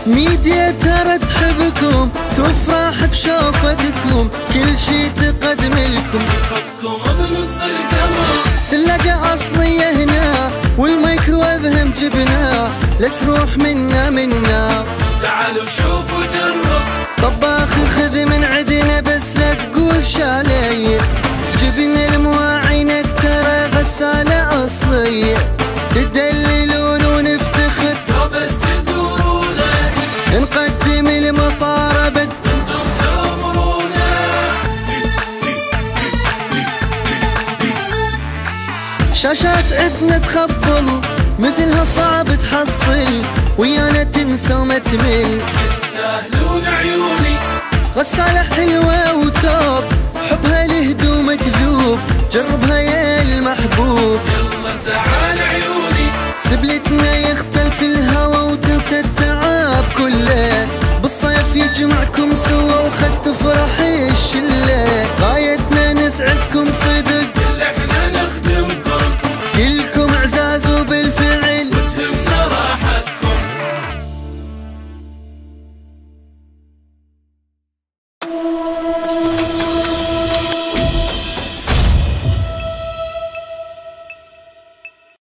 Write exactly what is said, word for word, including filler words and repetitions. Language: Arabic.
ميديا ترى تحبكم، تفرح بشوفتكم، كل شي تقدم لكم، نحطكم بنص القمر. ثلاجة أصلية هنا والميكروويف هم جبناه، لا تروح منا منا. تعالوا شوفوا جرب، طباخ خذ من عدنا بس لا تقول شالي، جبن المواعينك ترى غسالة أصلية، تدللون ونفتخر لو بس تزورونا، نقدم المصارب انتم تأمرونا. شاشات عدنا تخبل، مثلها صعب تحصل، ويانا تنسى وما تمل، يستاهلون عيوني، غسالة حلوة وتوب، حبها الهدوم تذوب، جربها يا المحبوب، يلا تعال عيوني، سبلتنا يخطر